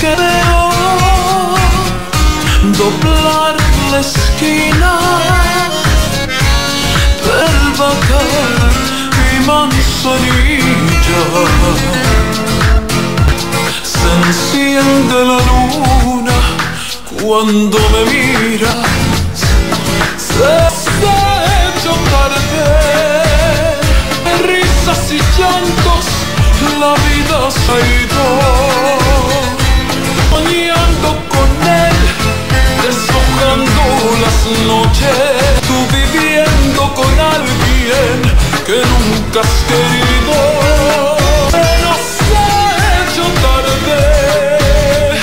quedó doblar la esquina del Bacar y Manzanilla. Se enciende la luna cuando me miras, se ha hecho tarde. Risas y llantos, la vida se ha ido. Soñando con él, deshojando las noches. Tú viviendo con alguien que nunca has querido. Pero se ha hecho tarde.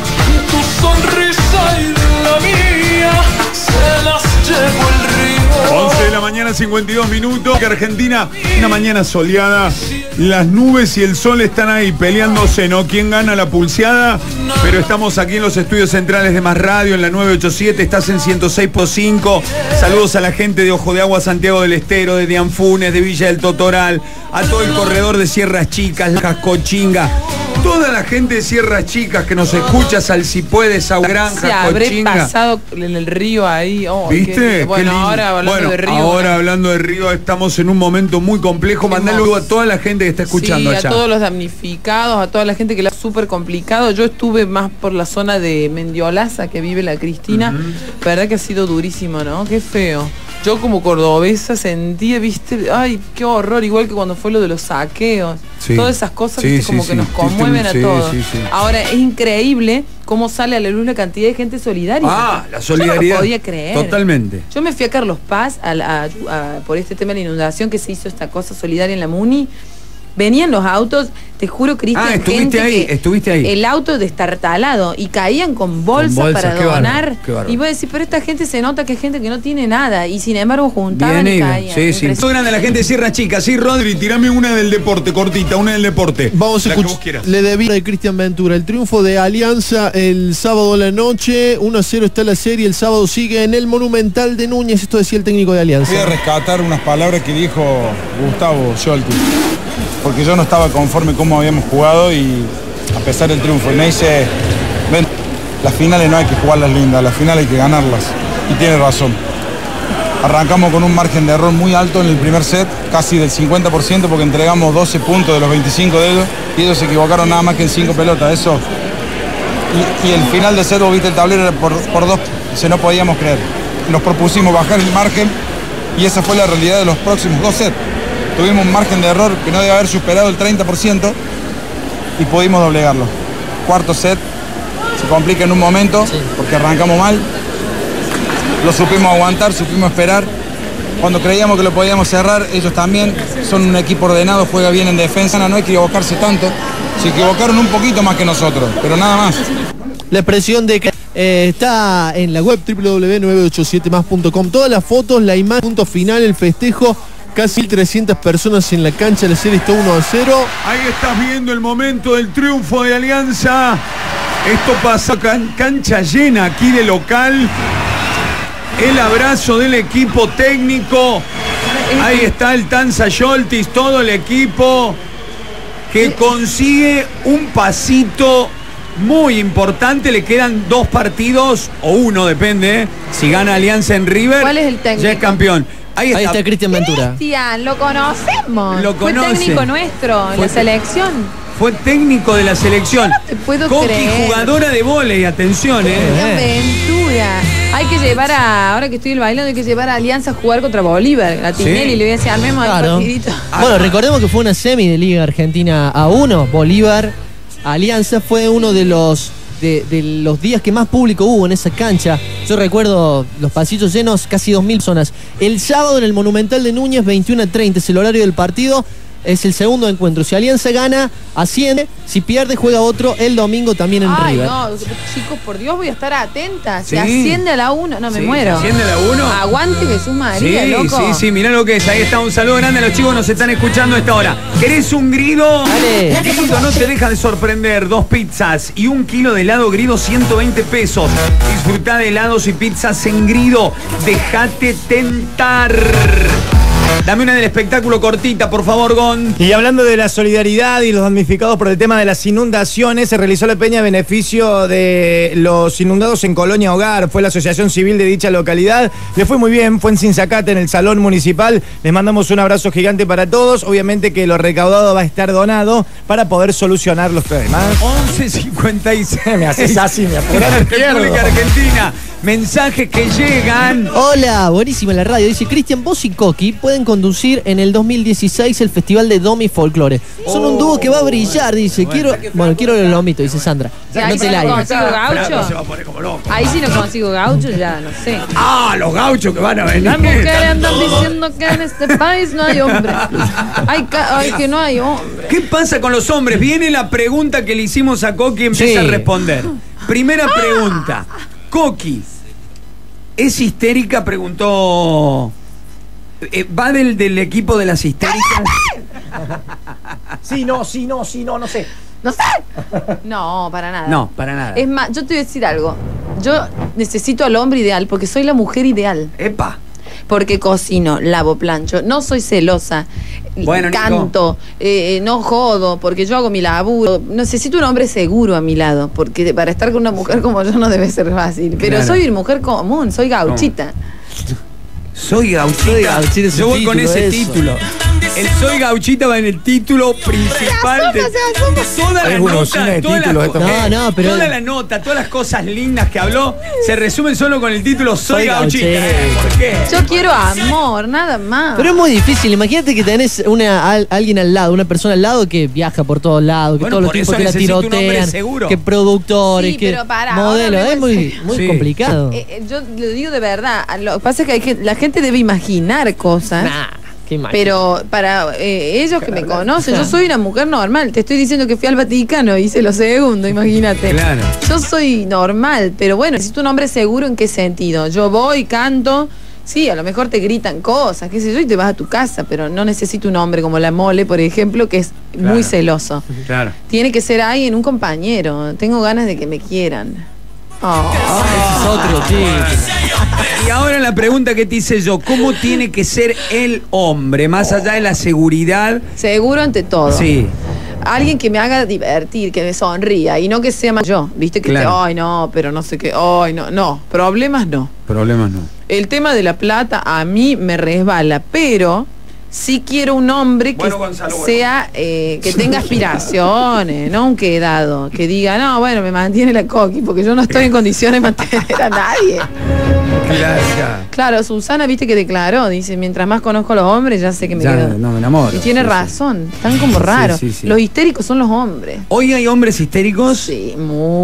Tu sonrisa y la mía se las llevó el río. 11 de la mañana, 52 minutos. Que Argentina, una mañana soleada. Las nubes y el sol están ahí peleándose, ¿no? ¿Quién gana la pulseada? Pero estamos aquí en los estudios centrales de Más Radio, en la 987, estás en 106.5. Saludos a la gente de Ojo de Agua, Santiago del Estero, de Dianfunes, de Villa del Totoral, a todo el corredor de Sierras Chicas, Las Cochinga, toda la gente de Sierras Chicas que nos escucha, Salsipuedes, Saugranja, se habré Cochinga. pasado en el río ahí. Oh, ¿viste? Bueno, ahora hablando de río. Ahora hablando de río, estamos en un momento muy complejo. Mandalo a toda la gente que está escuchando, sí, allá. A todos los damnificados, a toda la gente que la es súper complicado. Yo estuve más por la zona de Mendiolaza, que vive la Cristina. Verdad que ha sido durísimo, ¿no? Qué feo. Yo como cordobesa sentía, viste, ay, qué horror, igual que cuando fue lo de los saqueos. Sí. Todas esas cosas, Sí, viste, sí, como sí. que nos conmueven a Sí, todos. sí, sí. Ahora, es increíble cómo sale a la luz la cantidad de gente solidaria. Ah, la solidaridad. Yo no lo podía creer. Totalmente. Yo me fui a Carlos Paz por este tema de la inundación, que se hizo esta cosa solidaria en la Muni. Venían los autos, te juro, Cristian, estuviste ahí. el auto destartalado y caían con bolsas para donar. Y vos decís, pero esta gente se nota que es gente que no tiene nada y sin embargo juntaban y caían. Sí, sí. Muy grande la gente de Sierra Chica. Sí, Rodri, tirame una del deporte, cortita, una del deporte. Vamos a escuchar. Le debía de Cristian Ventura. El triunfo de Alianza el sábado a la noche. 1-0 está la serie. El sábado sigue en el Monumental de Núñez. Esto decía el técnico de Alianza. Voy a rescatar unas palabras que dijo Gustavo Scholti, porque yo no estaba conforme cómo habíamos jugado y a pesar del triunfo. Y me dice, ven, las finales no hay que jugarlas lindas, las finales hay que ganarlas. Y tiene razón. Arrancamos con un margen de error muy alto en el primer set, casi del 50%, porque entregamos 12 puntos de los 25 de ellos y ellos se equivocaron nada más que en 5 pelotas. Eso. Y el final del set, vos viste el tablero, era por 2, no podíamos creer. Nos propusimos bajar el margen y esa fue la realidad de los próximos 2 sets. Tuvimos un margen de error que no debe haber superado el 30% y pudimos doblegarlo. Cuarto set se complica en un momento porque arrancamos mal. Lo supimos aguantar, supimos esperar. Cuando creíamos que lo podíamos cerrar, ellos también son un equipo ordenado, juega bien en defensa. No hay que equivocarse tanto. Se equivocaron un poquito más que nosotros, pero nada más. La expresión de que está en la web www.987más.com. Todas las fotos, la imagen, punto final, el festejo. Casi 1.300 personas en la cancha, la serie está 1-0. Ahí estás viendo el momento del triunfo de Alianza. Esto pasa cancha llena aquí de local. El abrazo del equipo técnico. Ahí está el Tanza Scholtis, todo el equipo que consigue un pasito muy importante. Le quedan 2 partidos, o 1, depende. Si gana Alianza en River, ¿cuál es el técnico? ya es campeón. Ahí está Cristian Ventura. Cristian, lo conocemos. Lo conoce. Fue técnico nuestro en la selección. Fue técnico de la selección. Yo no te puedo Coqui, creer. jugadora de vóley, atención, Ventura. Hay que llevar ahora que estoy bailando, hay que llevar a Alianza a jugar contra Bolívar. A Tinelli le voy a decir, armemos el partidito. Bueno, recordemos que fue una semi de Liga Argentina A1. Bolívar, Alianza fue uno de los días que más público hubo en esa cancha. Yo recuerdo los pasillos llenos, casi 2.000 personas. El sábado en el Monumental de Núñez, 21:30 es el horario del partido. Es el segundo encuentro. Si Alianza gana, asciende. Si pierde, juega otro el domingo también en River. No, chicos, por Dios, voy a estar atenta. Sí. Se asciende a la 1. No, me muero. ¿Asciende a la 1? Aguante Jesús María, loco. Sí, mirá lo que es. Ahí está, un saludo grande a los chicos, nos están escuchando a esta hora. ¿Querés un grido? Dale. Grido no te deja de sorprender. 2 pizzas y 1 kilo de helado Grido, 120 pesos. Disfrutá de helados y pizzas en Grido. Dejate tentar. Dame una del espectáculo cortita, por favor, Gon. Y hablando de la solidaridad y los damnificados por el tema de las inundaciones, se realizó la peña a beneficio de los inundados en Colonia Hogar. Fue la asociación civil de dicha localidad. Le fue muy bien, fue en Sinzacate, en el Salón Municipal. Les mandamos un abrazo gigante para todos. Obviamente que lo recaudado va a estar donado para poder solucionar los problemas. 11:56. Me haces así, me apuras, me pierdo. República Argentina. Mensajes que llegan. Hola, buenísima la radio. Dice Cristian, vos y Coqui pueden conducir en el 2016 el Festival de Domi Folklore. Son un dúo que va a brillar, dice. Quiero el lomito, dice Sandra. Ahí sí no consigo gaucho. Se va a poner como loco. Ahí sí no consigo gaucho, ya no sé. Ah, los gauchos que van a venir. Las mujeres andan diciendo que en este país no hay hombre. Ay, que no hay hombre. ¿Qué pasa con los hombres? Viene la pregunta que le hicimos a Coqui y empieza a responder. Primera pregunta. Coqui, ¿es histérica? Preguntó. ¿Va del equipo de las histéricas? Sí, no sé. No sé. No, para nada. No, para nada. Es más, yo te voy a decir algo. Yo necesito al hombre ideal porque soy la mujer ideal. Epa. Porque cocino, lavo, plancho, no soy celosa, bueno, canto, no jodo, porque yo hago mi laburo. Necesito un hombre seguro a mi lado, porque para estar con una mujer como yo no debe ser fácil. Pero claro. Soy mujer común, soy gauchita. Soy gauchita. Yo voy con ese título. El Soy Gauchita va en el título principal de toda la nota. Toda la nota, todas las cosas lindas que habló se resumen solo con el título Soy Gauchita. ¿Por qué? Yo quiero amor, nada más. Pero es muy difícil. Imagínate que tenés alguien al lado, una persona al lado que viaja por todos lados, que todos los tiempos que la tirotean, que productores, que modelos. Es muy complicado. Yo lo digo de verdad. Lo que pasa es que la gente debe imaginar cosas. Pero para ellos que me conocen, yo soy una mujer normal. Te estoy diciendo que fui al Vaticano, hice lo segundo, imagínate. Claro. Yo soy normal, pero bueno, necesito un hombre seguro. ¿En qué sentido? Yo voy, canto, sí, a lo mejor te gritan cosas, qué sé yo, y te vas a tu casa, pero no necesito un hombre como la Mole, por ejemplo, que es muy celoso. Claro. Tiene que ser alguien, un compañero. Tengo ganas de que me quieran. Es otro tipo. Y ahora la pregunta que te hice yo, ¿cómo tiene que ser el hombre? Más allá de la seguridad. Seguro ante todo. Sí. Alguien que me haga divertir, que me sonría y no que sea más yo. Viste que ay no, pero no sé qué, ay no, problemas no. Problemas no. El tema de la plata a mí me resbala, pero sí quiero un hombre que sea, que tenga aspiraciones, no un quedado, que diga, no, bueno, me mantiene la Coqui, porque yo no estoy en condiciones de mantener a nadie. Claro, Susana, viste que declaró, dice, mientras más conozco a los hombres, ya sé que me quedo. No me enamoro. Y tiene razón, están como raros. Sí. Los histéricos son los hombres. ¿Hoy hay hombres histéricos? Sí,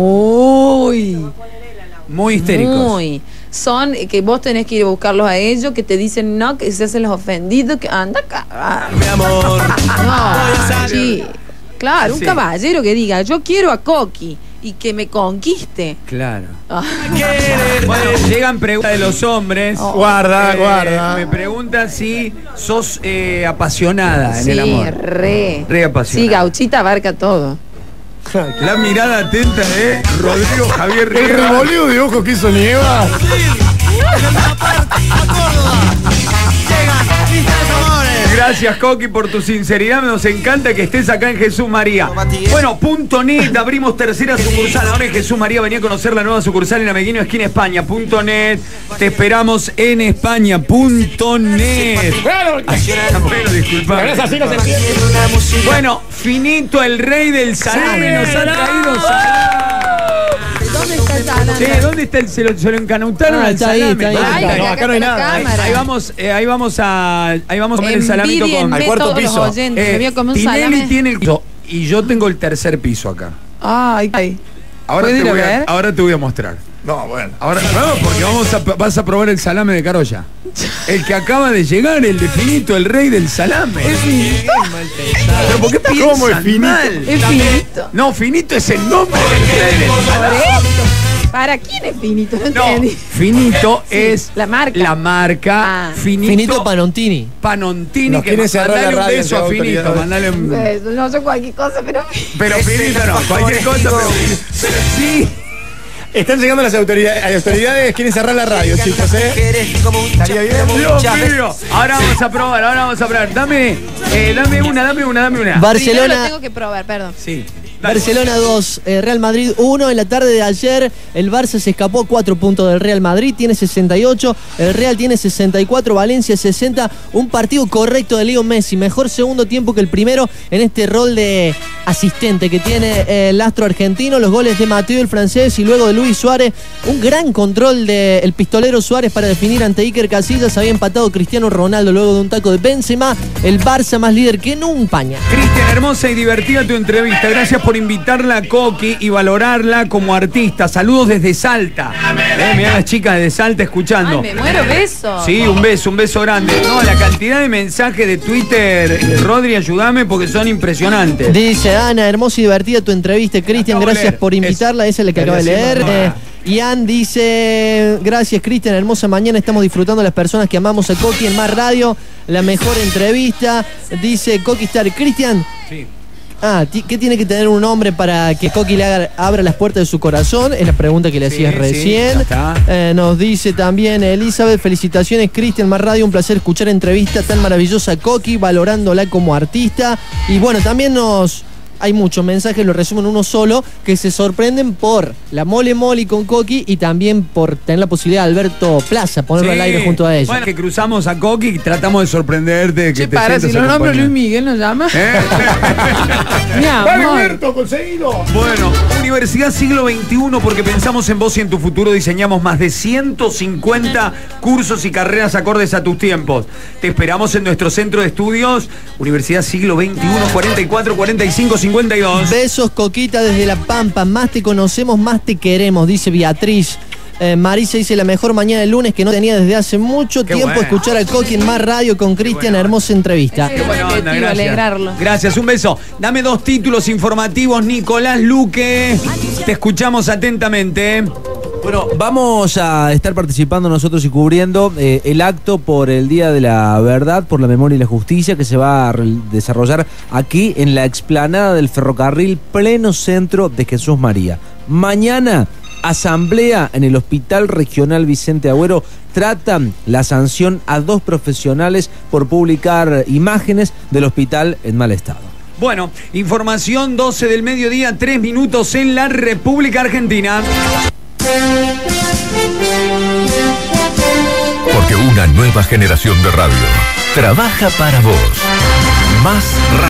muy histéricos. Muy. Son que vos tenés que ir a buscarlos a ellos, que te dicen no, que se hacen los ofendidos, que anda acá. Mi amor. No, sí. Claro, un caballero que diga, yo quiero a Coqui y que me conquiste. Claro. Bueno, llegan preguntas de los hombres. Guarda. Me preguntan si sos apasionada en el amor. Sí, re apasionada. Sí, Gauchita abarca todo. La mirada atenta de Rodrigo Javier Riera. El revoleo de ojos que hizo Nieva. Gracias, Coqui, por tu sinceridad. Nos encanta que estés acá en Jesús María. Bueno, .net, abrimos tercera sucursal. Ahora en Jesús María, venía a conocer la nueva sucursal en Ameguino, esquina España. .net, te esperamos en España. .net. Bueno, disculpame. Bueno, Finito, el rey del salame, nos ha traído salame. ¿Dónde está el salame? ¿Dónde está el? Se lo encanutaron al salame. Acá no hay nada. Ahí vamos a comer el salamito al cuarto piso. Tinelli tiene el piso y yo tengo el tercer piso acá. Ay. Ahora te voy a mostrar. No, bueno. Ahora vamos porque vas a probar el salame de Carolla. El que acaba de llegar, el de Finito, el rey del salame. Es Finito. Pero ¿por qué piensan ¿Cómo es Finito? mal? Es Finito. No, Finito es el nombre del rey del salame. ¿Para quién es Finito? No No, entendí. Finito es la marca. La marca Finito Panontini. Panontini. Nos quiere cerrar mandale la un radio, beso a Finito. autoridades. Mandale un... No sé cualquier cosa, pero Pero Finito no, cualquier cosa, pero sí. Están llegando las autoridades, quieren cerrar la radio, chicos, ¿Estaría bien? Dios mío. Ahora vamos a probar. Dame una. Barcelona. Lo tengo que probar, perdón. Sí. Barcelona 2, Real Madrid 1. En la tarde de ayer, el Barça se escapó 4 puntos del Real Madrid, tiene 68. El Real tiene 64, Valencia 60. Un partido correcto de Leo Messi. Mejor segundo tiempo que el primero en este rol de asistente que tiene el astro argentino. Los goles de Mateo, el francés, y luego de Luis Suárez. Un gran control del pistolero Suárez para definir ante Iker Casillas. Había empatado Cristiano Ronaldo luego de un taco de Benzema. El Barça más líder que nunca. Cristian, hermosa y divertida tu entrevista. Gracias por invitarla a Coqui y valorarla como artista. Saludos desde Salta. Mirá las chicas desde Salta escuchando. Ay, me muero, beso. Sí, un beso grande. No, la cantidad de mensajes de Twitter, Rodri, ayúdame porque son impresionantes. Dice Ana, hermosa y divertida tu entrevista, Cristian, gracias por invitarla. Esa es la que acaba de leer. Ian dice, gracias Cristian, hermosa mañana, estamos disfrutando las personas que amamos a Coqui en Más Radio, la mejor entrevista. Dice Coqui Star, Cristian. Sí. ¿Qué tiene que tener un hombre para que Coqui le abra las puertas de su corazón? Es la pregunta que le hacías recién. Nos dice también Elizabeth, felicitaciones Cristian, Más Radio, un placer escuchar entrevista tan maravillosa a Coqui, valorándola como artista. Y bueno, también hay muchos mensajes, lo resumo en uno solo, que se sorprenden por la mole con Coqui y también por tener la posibilidad de Alberto Plaza, ponerlo al aire junto a ella. Bueno, que cruzamos a Coqui y tratamos de sorprenderte. Che, para, si lo nombro Luis Miguel, ¿nos llama? Mi amor. Alberto, conseguido. Bueno, Universidad Siglo XXI, porque pensamos en vos y en tu futuro, diseñamos más de 150 cursos y carreras acordes a tus tiempos. Te esperamos en nuestro centro de estudios, Universidad Siglo XXI, 44 45 52. Besos, Coquita, desde La Pampa. Más te conocemos, más te queremos, dice Beatriz. Marisa dice, la mejor mañana del lunes que no tenía desde hace mucho tiempo escuchar a Coqui en Más Radio con Cristian. Hermosa entrevista. Qué buena onda, gracias. Alegrarlo. Gracias, un beso. Dame 2 títulos informativos, Nicolás Luque. Te escuchamos atentamente. Bueno, vamos a estar participando nosotros y cubriendo el acto por el Día de la Verdad, por la Memoria y la Justicia, que se va a desarrollar aquí en la explanada del ferrocarril, pleno centro de Jesús María. Mañana, asamblea en el Hospital Regional Vicente Agüero. Tratan la sanción a 2 profesionales por publicar imágenes del hospital en mal estado. Bueno, información 12 del mediodía, 3 minutos en la República Argentina. Porque una nueva generación de radio trabaja para vos. Más radio.